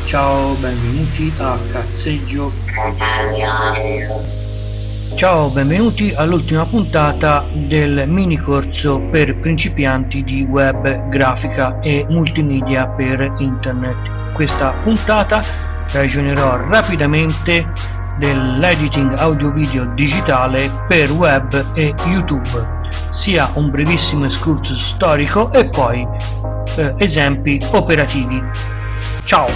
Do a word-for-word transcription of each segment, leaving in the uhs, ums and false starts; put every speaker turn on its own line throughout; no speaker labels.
Ciao, benvenuti a Cazzeggio. Ciao, benvenuti all'ultima puntata del mini corso per principianti di web, grafica e multimedia per internet. Questa puntata ragionerò rapidamente dell'editing audio-video digitale per web e YouTube, sia un brevissimo excursus storico e poi eh, esempi operativi. Ciao!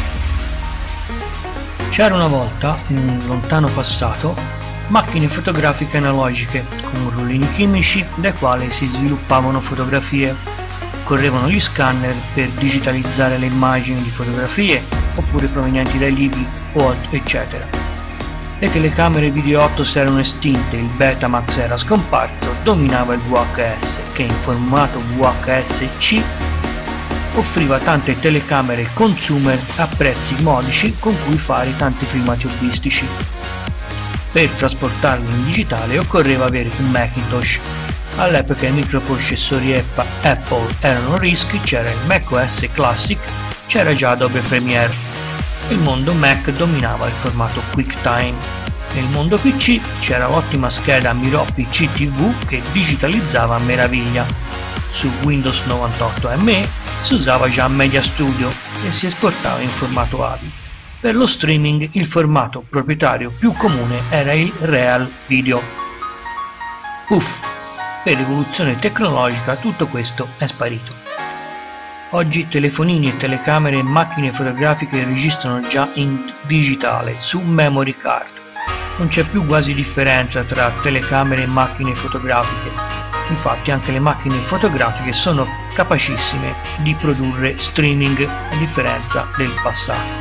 C'era una volta, in un lontano passato, macchine fotografiche analogiche con rullini chimici dai quali si sviluppavano fotografie. Correvano gli scanner per digitalizzare le immagini di fotografie oppure provenienti dai libri o eccetera. Le telecamere video otto si erano estinte, il Betamax era scomparso, dominava il V H S che in formato V H S C offriva tante telecamere consumer a prezzi modici con cui fare tanti filmati hobbistici. Per trasportarli in digitale occorreva avere un Macintosh. All'epoca i microprocessori Apple erano rischi, c'era il macOS Classic, c'era già Adobe Premiere. Il mondo Mac dominava il formato QuickTime. Nel mondo P C c'era l'ottima scheda Miro P C T V che digitalizzava a meraviglia. Su Windows novantotto M E si usava già Media Studio e si esportava in formato A V I. Per lo streaming il formato proprietario più comune era il Real Video. Uff, per evoluzione tecnologica tutto questo è sparito. Oggi telefonini e telecamere e macchine fotografiche registrano già in digitale su memory card. Non c'è più quasi differenza tra telecamere e macchine fotografiche. Infatti anche le macchine fotografiche sono capacissime di produrre streaming a differenza del passato.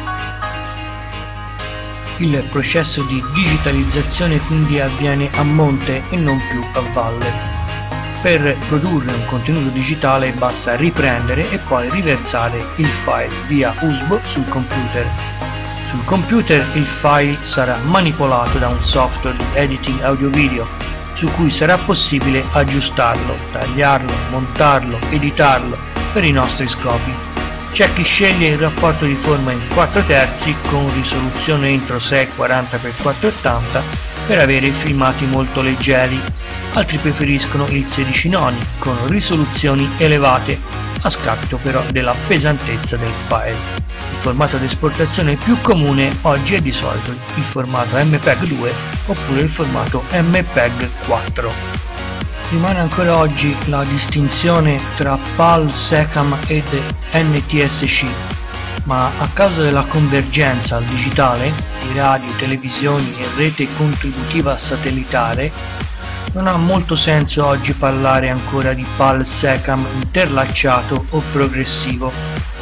Il processo di digitalizzazione quindi avviene a monte e non più a valle. Per produrre un contenuto digitale basta riprendere e poi riversare il file via U S B sul computer. Sul computer il file sarà manipolato da un software di editing audio-video su cui sarà possibile aggiustarlo, tagliarlo, montarlo, editarlo per i nostri scopi. C'è chi sceglie il rapporto di forma in quattro terzi con risoluzione entro sei quaranta per quattrocentottanta per avere filmati molto leggeri, altri preferiscono il sedici noni con risoluzioni elevate, a scapito però della pesantezza del file. Il formato di esportazione più comune oggi è di solito il formato M P E G due oppure il formato M P E G quattro. Rimane ancora oggi la distinzione tra PAL, SECAM ed N T S C, ma a causa della convergenza al digitale di radio, televisioni e rete contributiva satellitare non ha molto senso oggi parlare ancora di PAL SECAM interlacciato o progressivo.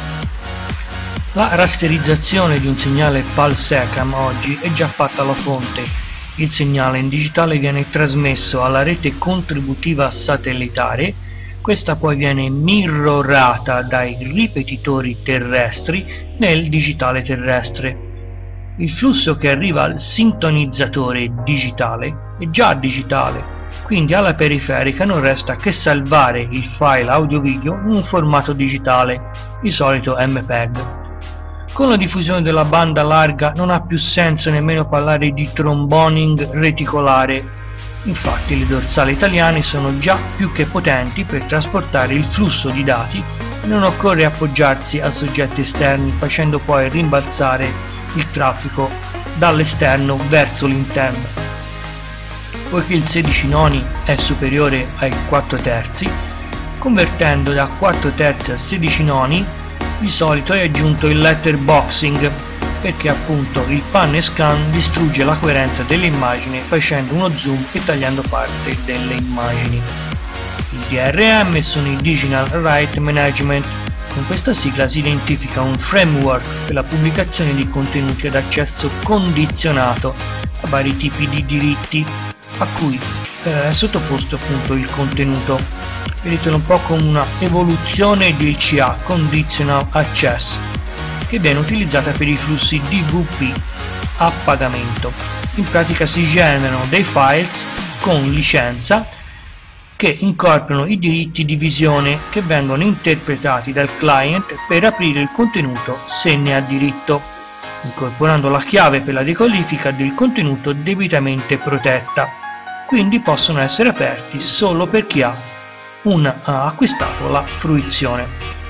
La rasterizzazione di un segnale PAL SECAM oggi è già fatta alla fonte. Il segnale in digitale viene trasmesso alla rete contributiva satellitare, questa poi viene mirrorata dai ripetitori terrestri nel digitale terrestre. Il flusso che arriva al sintonizzatore digitale è già digitale, quindi alla periferica non resta che salvare il file audio-video in un formato digitale, di solito M P E G. Con la diffusione della banda larga non ha più senso nemmeno parlare di tromboning reticolare, infatti le dorsali italiane sono già più che potenti per trasportare il flusso di dati e non occorre appoggiarsi a soggetti esterni facendo poi rimbalzare il traffico dall'esterno verso l'interno. Poiché il sedici noni è superiore ai quattro terzi, convertendo da quattro terzi a sedici noni di solito è aggiunto il letterboxing perché appunto il pan e scan distrugge la coerenza dell'immagine facendo uno zoom e tagliando parte delle immagini. I D R M sono i Digital Right Management. Con questa sigla si identifica un framework per la pubblicazione di contenuti ad accesso condizionato a vari tipi di diritti a cui eh, è sottoposto appunto il contenuto. Vedetelo un po' come una evoluzione del C A, Conditional Access, che viene utilizzata per i flussi D V P a pagamento. In pratica si generano dei files con licenza che incorporano i diritti di visione che vengono interpretati dal client per aprire il contenuto se ne ha diritto. incorporando la chiave per la decodifica del contenuto debitamente protetta, quindi possono essere aperti solo per chi ha, un, ha acquistato la fruizione.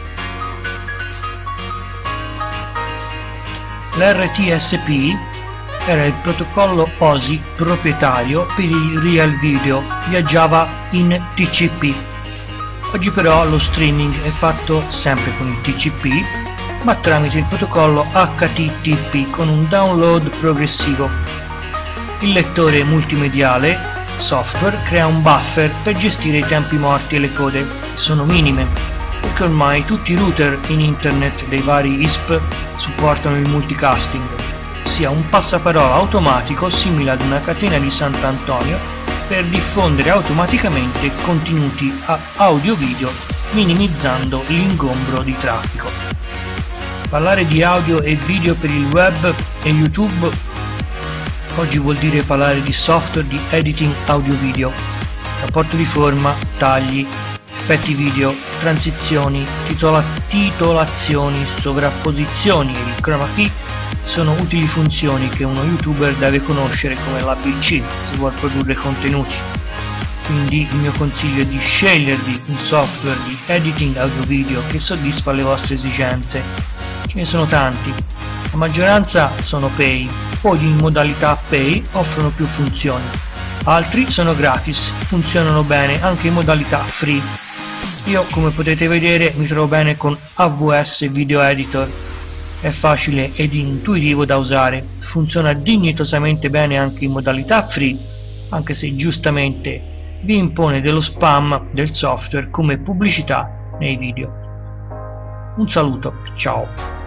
L'R T S P era il protocollo O S I proprietario per il Real Video, viaggiava in T C P. Oggi però lo streaming è fatto sempre con il T C P, ma tramite il protocollo H T T P con un download progressivo. Il lettore multimediale software crea un buffer per gestire i tempi morti e le code, che sono minime, perché ormai tutti i router in internet dei vari I S P supportano il multicasting, ossia un passaparola automatico simile ad una catena di Sant'Antonio per diffondere automaticamente contenuti audio-video, minimizzando l'ingombro di traffico. Parlare di audio e video per il web e YouTube oggi vuol dire parlare di software di editing audio-video, rapporto di forma, tagli, effetti video, transizioni, titola titolazioni, sovrapposizioni e il chroma key sono utili funzioni che uno youtuber deve conoscere come l'A B C se vuole produrre contenuti. Quindi il mio consiglio è di scegliervi un software di editing audio video che soddisfa le vostre esigenze. Ce ne sono tanti, la maggioranza sono pay, poi in modalità pay offrono più funzioni, altri sono gratis, funzionano bene anche in modalità free. Io, come potete vedere, mi trovo bene con A W S Video Editor. È facile ed intuitivo da usare, funziona dignitosamente bene anche in modalità free, anche se giustamente vi impone dello spam del software come pubblicità nei video. Un saluto, ciao!